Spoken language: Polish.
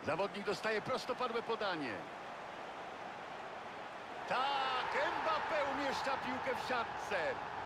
Zawodnik dostaje prostopadłe podanie. Tak, Mbappé umieszcza piłkę w siatce.